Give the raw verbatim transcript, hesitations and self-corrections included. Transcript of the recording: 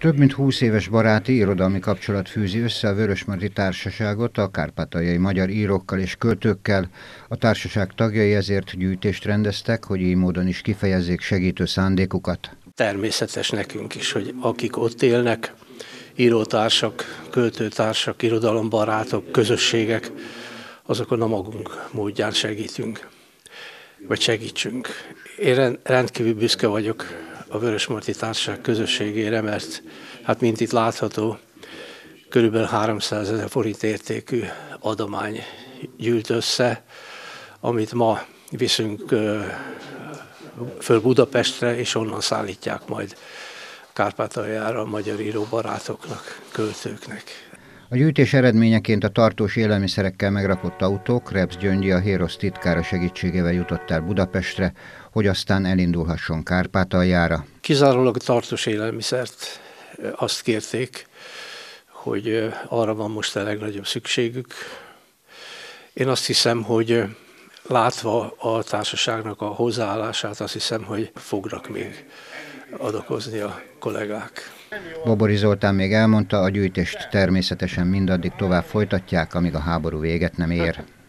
Több mint húsz éves baráti, irodalmi kapcsolat fűzi össze a Vörösmarty Társaságot a kárpátaljai magyar írókkal és költőkkel. A társaság tagjai ezért gyűjtést rendeztek, hogy így módon is kifejezzék segítő szándékukat. Természetes nekünk is, hogy akik ott élnek, írótársak, költőtársak, irodalombarátok, közösségek, azokon a magunk módján segítünk, vagy segítsünk. Én rendkívül büszke vagyok a Vörösmarty Társaság közösségére, mert hát mint itt látható, körülbelül háromszázezer forint értékű adomány gyűlt össze, amit ma viszünk föl Budapestre, és onnan szállítják majd Kárpátaljára a magyar íróbarátoknak, költőknek. A gyűjtés eredményeként a tartós élelmiszerekkel megrakott autók Rebsz Gyöngyi, a Hérosz titkára segítségével jutott el Budapestre, hogy aztán elindulhasson Kárpátaljára. Kizárólag a tartós élelmiszert azt kérték, hogy arra van most a legnagyobb szükségük. Én azt hiszem, hogy látva a társaságnak a hozzáállását, azt hiszem, hogy fognak még adakozni a kollégák. Bobori Zoltán még elmondta, a gyűjtést természetesen mindaddig tovább folytatják, amíg a háború véget nem ér.